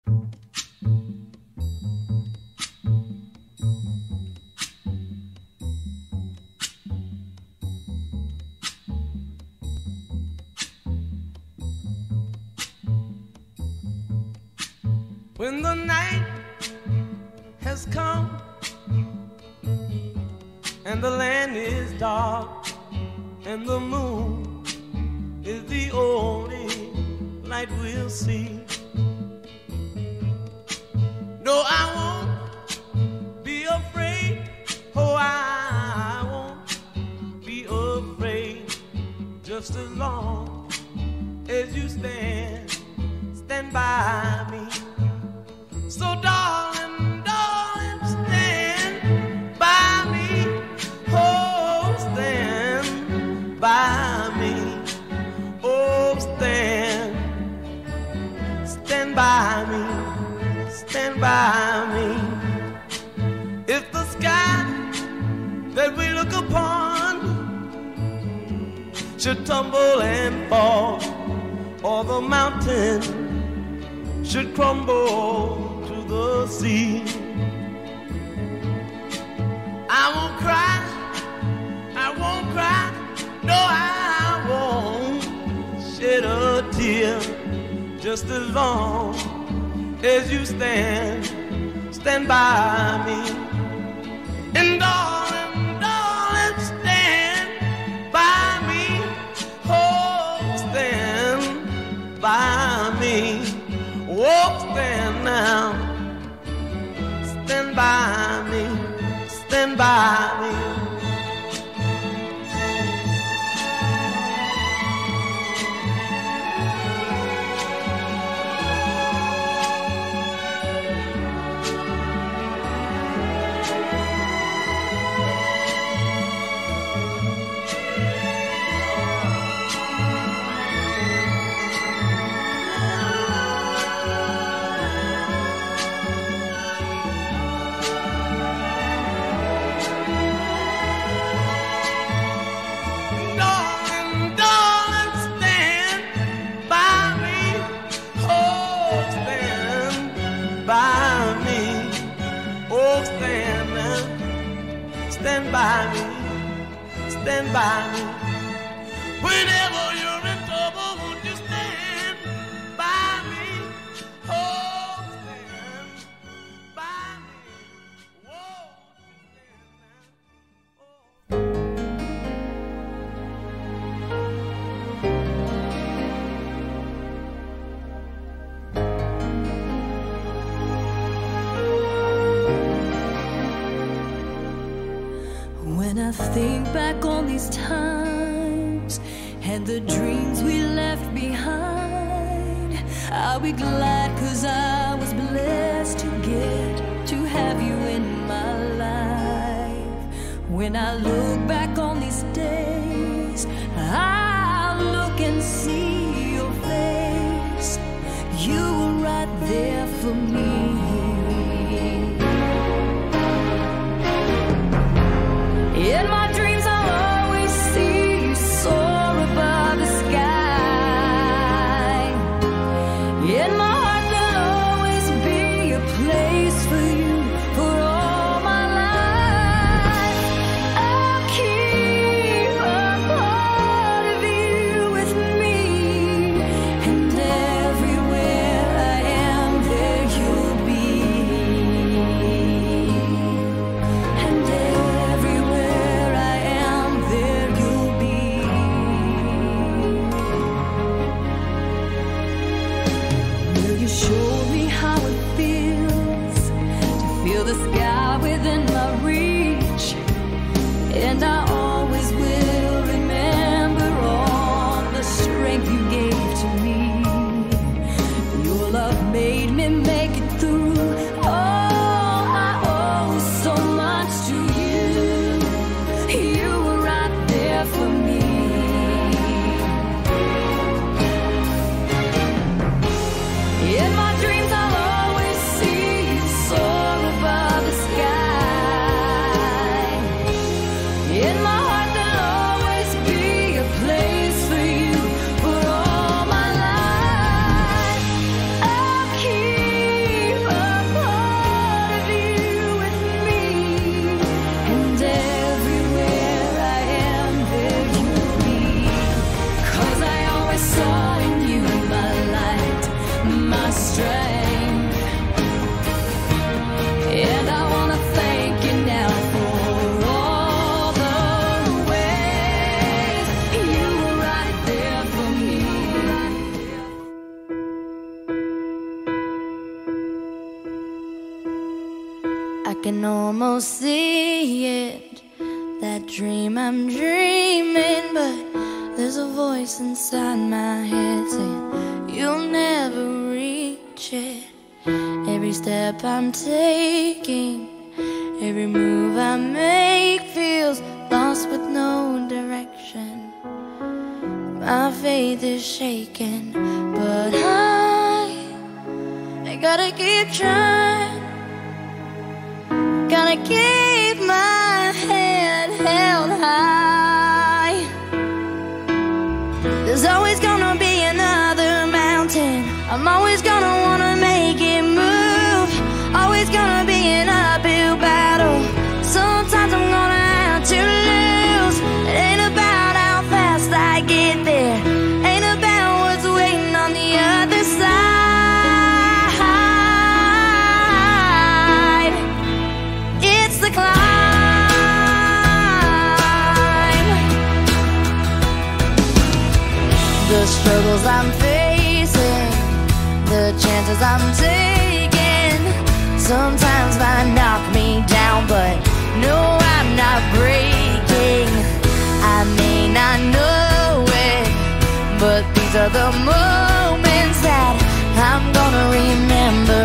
When the night has come and the land is dark and the moon is the only light we'll see. No, I won't be afraid. Oh, I won't be afraid. Just as long as you stand by me. So darling, darling, stand by me. Oh, stand by me. Oh, stand by me. Stand by me. If the sky that we look upon should tumble and fall, or the mountain should crumble to the sea, I won't cry, I won't cry, no, I won't shed a tear. Just as long as you stand by me. And darling, darling, stand by me. Oh, stand by me. Oh, stand now. Stand by me. Stand by me. Stand by me, stand by me. Whenever you're in trouble, won't you stand by me? Oh, stand by me. Whoa, When I think back on these times and the dreams we left behind, I'll be glad 'cause I was blessed to get to have you in my life. When I look back on these days, I'll look and see your face. You were right there for me. In my dreams I'll always see you soar above the sky. In my heart there'll always be a place for you for all my life. I'll keep a part of you with me, and everywhere I am there you'll strength. And I wanna thank you now for all the ways you were right there for me. I can almost see it, that dream I'm dreaming, but there's a voice inside my head saying you'll never reach it. Every step I'm taking, every move I make feels lost with no direction. My faith is shaken, but I gotta keep trying. Gotta keep my head held high. There's always gonna be another mountain. I'm always gonna wanna make it move. Always gonna be an uphill battle. Sometimes I'm gonna have to lose. It ain't about how fast I get there, ain't about what's waiting on the other side. It's the climb. The struggles I'm facing, the chances I'm taking, sometimes might knock me down, but no, I'm not breaking. I may not know it, but these are the moments that I'm gonna remember.